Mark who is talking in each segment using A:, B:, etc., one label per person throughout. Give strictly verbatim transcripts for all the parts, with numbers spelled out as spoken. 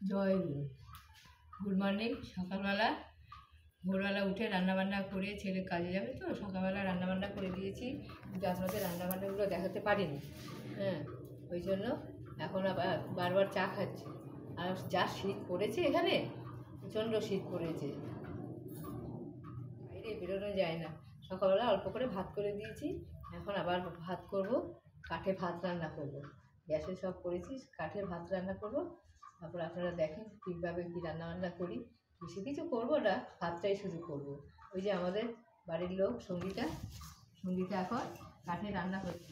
A: জয় গুরু। Good morning. সকালবেলা ভোরবেলা উঠে রান্নাবান্না করে ছেলে কাজে যাবে, তো সকালবেলা রান্নাবান্না করে দিয়েছি, কিন্তু আপনাদের রান্নাবান্নাগুলো দেখাতে পারিনি। হ্যাঁ, ওই জন্য এখন আবার বারবার চা খাচ্ছি। আর যা শীত পড়েছে এখানে, প্রচণ্ড শীত পড়েছে, বাইরে বেরোনো যায় না। সকালবেলা অল্প করে ভাত করে দিয়েছি, এখন আবার ভাত করব, কাঠে ভাত রান্না করব। গ্যাসে সব করেছি, কাঠে ভাত রান্না করব। তারপর আপনারা দেখেন কীভাবে কী রান্নাবান্না করি। বেশি কিছু করবো না, ভাতটাই শুধু করব। ওই যে আমাদের বাড়ির লোক সঙ্গীতা, সঙ্গীতা এখন কাঠে রান্না করছে।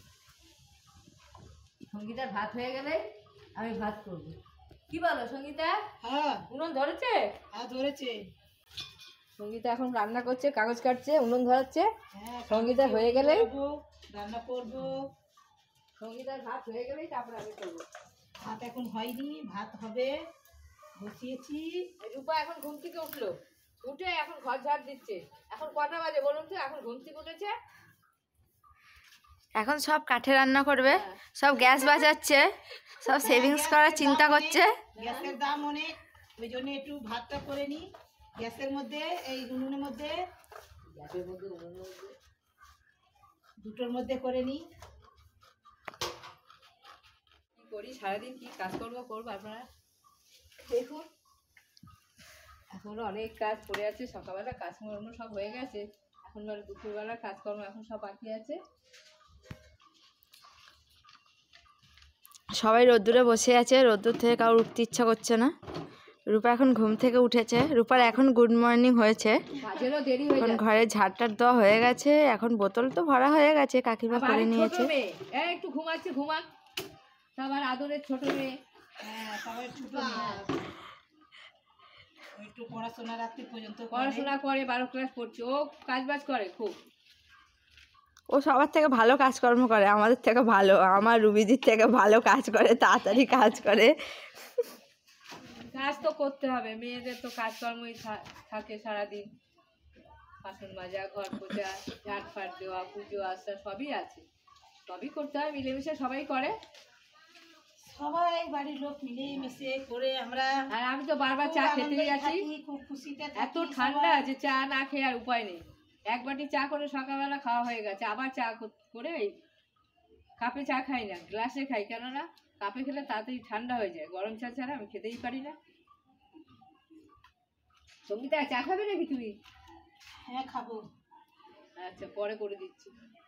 A: সঙ্গীতার ভাত হয়ে গেলে আমি ভাত করব। কি বলো সঙ্গীতা?
B: হ্যাঁ,
A: উনুন ধরেছে?
B: হ্যাঁ ধরেছে।
A: সঙ্গীতা এখন রান্না করছে, কাগজ কাটছে, উনুন ধরাচ্ছে।
B: হ্যাঁ,
A: সঙ্গীতা হয়ে গেলেই
B: রান্না করব।
A: সঙ্গীতার ভাত হয়ে গেলেই তারপর আমি করবো।
B: ভাত এখন হয়নি, ভাত হবে, বসিয়েছি।
A: রূপা এখন ঘুম থেকে উঠলো, উঠে এখন ঘর ঝাড় দিচ্ছে। এখন কটা বাজে বলুন তো? এখন ঘুম থেকে উঠেছে,
C: এখন সব কাঠে রান্না করবে, সব গ্যাস বাঁচাচ্ছে, সব সেভিংস করার চিন্তা করছে।
B: গ্যাসের দাম অনেক, ওই জন্য একটু ভাতটা করে নিই গ্যাসের মধ্যে, এই উনুনের মধ্যে,
A: গ্যাসের মধ্যে উনুনের মধ্যে
B: দুটোর মধ্যে করে নিই।
A: কি করি সারাদিন, কি কাজকর্ম করবো আপনারা দেখুন। এখনো অনেক কাজ পড়ে আছে, সকালবেলা কাজকর্ম সব হয়ে গেছে, এখন ধর দুপুরবেলা কাজকর্ম এখন সব বাকি আছে।
C: সবাই রোদ্দুরে বসে আছে, রোদ্দুর থেকে কারোর উঠতে ইচ্ছা করছে না। রূপা এখন ঘুম থেকে উঠেছে, রূপার এখন গুড মর্নিং হয়েছে।
A: কাজেরও দেরি হয়ে
C: এখন
A: যাচ্ছে।
C: ঘরে ঝাড়টার দেওয়া হয়ে গেছে, এখন বোতল তো ভরা হয়ে গেছে, কাকিমা
A: আবার
C: করে
A: ছোট
C: নিয়েছে।
A: মেয়ে, এই একটু ঘুমাচ্ছে, ঘুমাক। সবার আদরের ছোট মেয়ে।
B: হ্যাঁ, সবাই ছোট মেয়ে, ওই একটু পড়াশোনা রাত্রি পর্যন্ত করে।
A: পড়াশোনা করে, বারো ক্লাস পড়ছে, ও কাজ বাজ করে খুব।
C: ও সবার থেকে ভালো কাজকর্ম করে, আমাদের থেকে ভালো, আমার রুবিদির থেকে ভালো কাজ করে, তাড়াতাড়ি কাজ করে।
A: কাজ তো করতে হবে, মেয়েদের তো কাজকর্মই থা- থাকে সারাদিন। বাসন মাজা, ঘর পোছা, ঝাড় ফাট দেওয়া, পুজো আসা সবই আছে, সবই করতে হয়, মিলেমিশে সবাই করে।
B: সবাই বাড়ির লোক মিলে মিশে করে আমরা।
A: আর আমি তো বারবার চা
B: খুব
A: খেতেই
B: আনন্দেই
A: আছি।
B: থাকি, খুব খুশিতে থাকি।
A: এত ঠান্ডা যে চা না খেয়ে আর উপায় নেই। এক বাটি চা করে সকালবেলা খাওয়া হয়ে গেছে, আবার চা কর- করে এই কাপে চা খাই না, গ্লাসে খাই, কেননা কাপে খেলে তাড়াতাড়ি ঠান্ডা হয়ে যায়, গরম চা ছাড়া আমি খেতেই পারি না। সঙ্গীতা চা খাবে নাকি তুমি?
B: হ্যাঁ, খাবো।
A: আচ্ছা, পরে করে দিচ্ছি।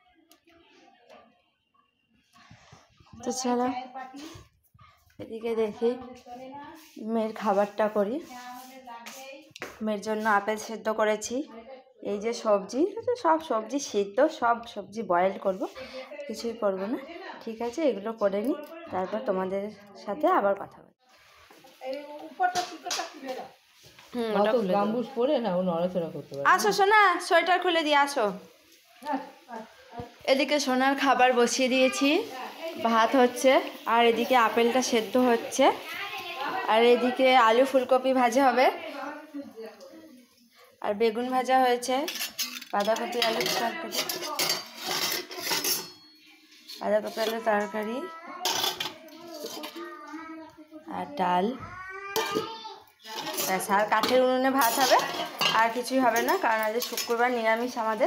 C: তো চলো এদিকে দেখি মেয়ের খাবারটা করি। মেয়ের জন্য আপেল সেদ্ধ করেছি, এই যে সবজি, সব সবজি সিদ্ধ, সব সবজি বয়েল করব, কিছুই করব না। ঠিক আছে, এগুলো করে নিই, তারপর তোমাদের সাথে আবার কথা বলি। হুম, ওটা
A: অত
C: খুলে
A: গাম্বুজ পরে না ও নড়াচড়া করতে পারে।
C: আসো সোনা, সোয়েটার খুলে দিয়ে আসো। এদিকে সোনার খাবার বসিয়ে দিয়েছি, ভাত হচ্ছে, আর এদিকে আপেলটা সেদ্ধ হচ্ছে, আর এদিকে আলু ফুলকপি ভাজা হবে, আর বেগুন ভাজা হয়েছে, বাঁধাকপি আলুর তরকারি, বাঁধাকপি আলুর তরকারি আর ডাল, ব্যাস। আর কাঠের উনুনে ভাত হবে, আর কিছুই হবে না, কারণ আজ শুক্রবার নিরামিষ আমাদের।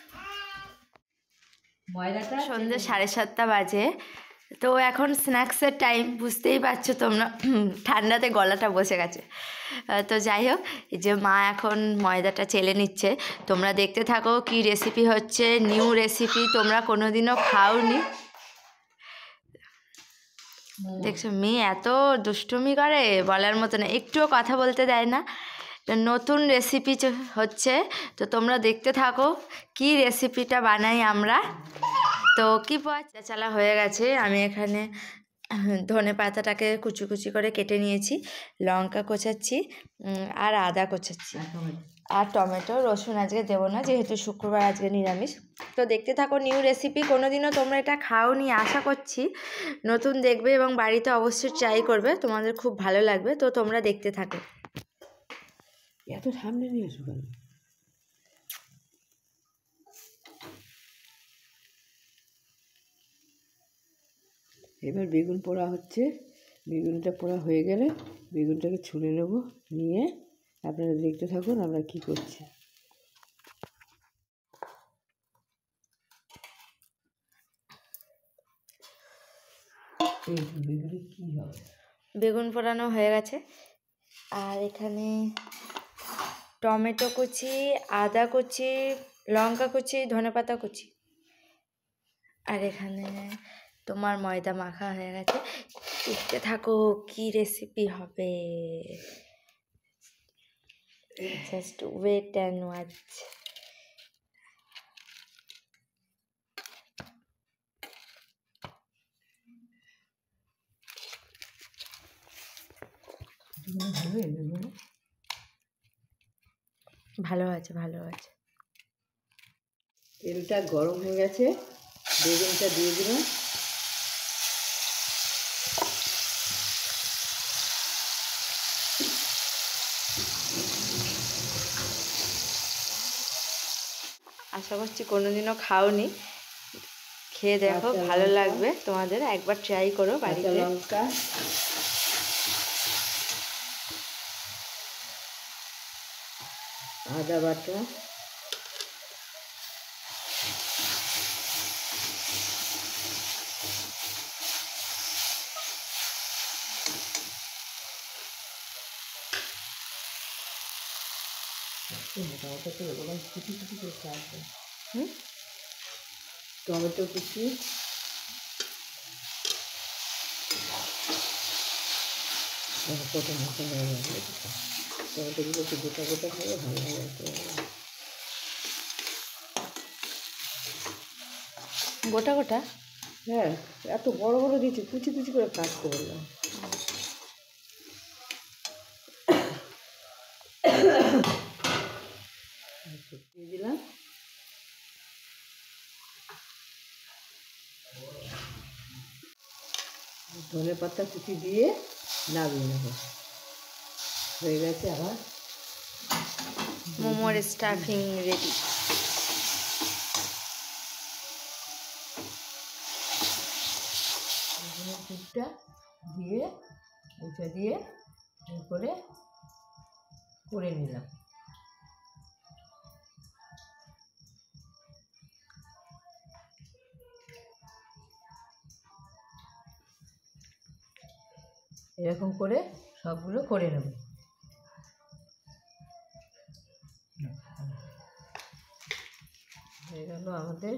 A: ময়দাটা
C: সন্ধ্যে সাড়ে সাতটা বাজে, তো এখন স্ন্যাক্সের টাইম, বুঝতেই পারছো তোমরা, ঠান্ডাতে গলাটা বসে গেছে। তো যাই হোক, এই যে মা এখন ময়দাটা চেলে নিচ্ছে, তোমরা দেখতে থাকো কি রেসিপি হচ্ছে, নিউ রেসিপি, তোমরা কোনোদিনও খাওনি। দেখছো মেয়ে এত দুষ্টুমি করে বলার মতো না, একটুও কথা বলতে দেয় না। নতুন রেসিপি হচ্ছে, তো তোমরা দেখতে থাকো কি রেসিপিটা বানাই আমরা। তো কি পচা চালা হয়ে গেছে, আমি এখানে ধনে পাতাটাকে কুচি কুচি করে কেটে নিয়েছি, লঙ্কা কোচাচ্ছি, আর আদা কোচাচ্ছি, আর টমেটো, রসুন আজকে দেবো না যেহেতু শুক্রবার, আজকে নিরামিষ। তো দেখতে থাকো নিউ রেসিপি, কোনোদিনও তোমরা এটা খাওনি, আশা করছি নতুন দেখবে এবং বাড়িতে অবশ্যই ট্রাই করবে, তোমাদের খুব ভালো লাগবে। তো তোমরা দেখতে থাকো।
A: এত সামনে নিয়ে এসো কেন? এবার বেগুন পোড়া হচ্ছে, বেগুনটা পোড়া হয়ে গেলে বেগুনটাকে ছুলে নেব, নিয়ে আপনারা দেখতে থাকুন আমরা কি করছি। এই বেগুনে কি হবে?
C: বেগুন পোড়ানো হয়ে গেছে। আর এখানে টমেটো কুচি, আদা কুচি, লঙ্কা কুচি, ধনেপাতা কুচি, আর এখানে তোমার ময়দা মাখা হয়ে গেছে। দেখতে থাকো কি রেসিপি হবে, জাস্ট ওয়েট অ্যান্ড ওয়াচ। ভালো আছে, ভালো আছে।
A: তেলটা গরম হয়ে গেছে, বেগুনটা দিয়ে দিলাম।
C: আশা করছি কোনোদিনও খাওনি, খেয়ে দেখো, ভালো লাগবে তোমাদের। একবার ট্রাই করো বাড়িতে।
A: লঙ্কা, আদা বাটা, টমেটো তো এরকম কুচি কুচি করে কাটবে।
C: হুম,
A: টমেটো কুচি, কত মশলা হয়ে গেছে। টমেটোগুলো একটু গোটা গোটা করে ভালো লাগে।
C: গোটা গোটা?
A: হ্যাঁ, এত বড় বড় দিয়েছি, কুচি কুচি করে কাটতে বললাম। দিয়ে দিলাম ধনে পাতা কুচি দিয়ে নামিয়ে নেব। হয়ে গেছে আবার
C: মোমোর স্টাফিং রেডি।
A: দুধটা দিয়ে এটা দিয়ে করে করে নিলাম। এরকম করে সবগুলো করে নেব। হয়ে গেল আমাদের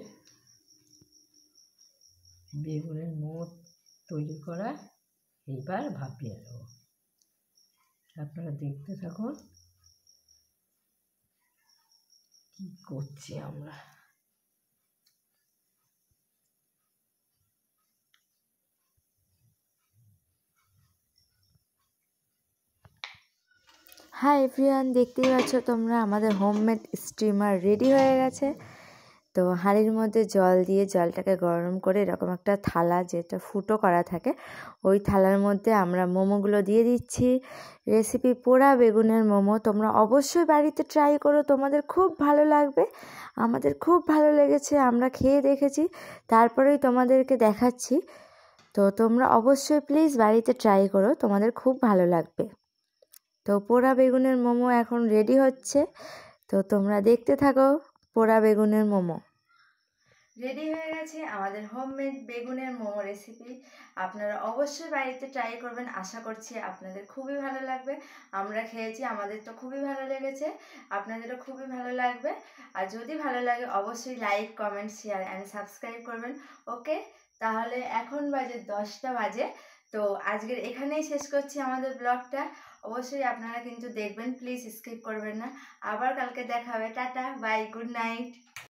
A: বেগুনের মোমো তৈরি করা। এইবার ভাপিয়ে নেব। আপনারা দেখতে থাকুন কি করছি আমরা।
C: হাই এভরিওয়ান, দেখতেই পাচ্ছ তোমরা আমাদের হোমমেড স্টিমার রেডি হয়ে গেছে। তো হাঁড়ির মধ্যে জল দিয়ে জলটাকে গরম করে এরকম একটা থালা, যেটা ফুটো করা থাকে, ওই থালার মধ্যে আমরা মোমোগুলো দিয়ে দিচ্ছি। রেসিপি পোড়া বেগুনের মোমো। তোমরা অবশ্যই বাড়িতে ট্রাই করো, তোমাদের খুব ভালো লাগবে। আমাদের খুব ভালো লেগেছে, আমরা খেয়ে দেখেছি, তারপরেই তোমাদেরকে দেখাচ্ছি। তো তোমরা অবশ্যই প্লিজ বাড়িতে ট্রাই করো, তোমাদের খুব ভালো লাগবে। তো পোড়া বেগুনের মোমো এখন রেডি হচ্ছে, তো তোমরা দেখতে থাকো। পোড়া বেগুনের মোমো রেডি হয়ে গেছে, আমাদের হোমমেড বেগুনের মোমো রেসিপি। আপনারা অবশ্যই বাড়িতে ট্রাই করবেন, আশা করছি আপনাদের খুবই ভালো লাগবে। আমরা খেয়েছি, আমাদের তো খুবই ভালো লেগেছে, আপনাদেরও খুবই ভালো লাগবে। আর যদি ভালো লাগে অবশ্যই like, comment, share and subscribe করবেন। ওকে, তাহলে এখন বাজে দশটা বাজে। তো আজকের এখানেই শেষ করছি আমাদের ব্লগটা। অবশ্যই আপনারা কিন্তু দেখবেন, প্লিজ স্কিপ করবেন না। আবার কালকে দেখা হবে। Ta-ta, bye, good night.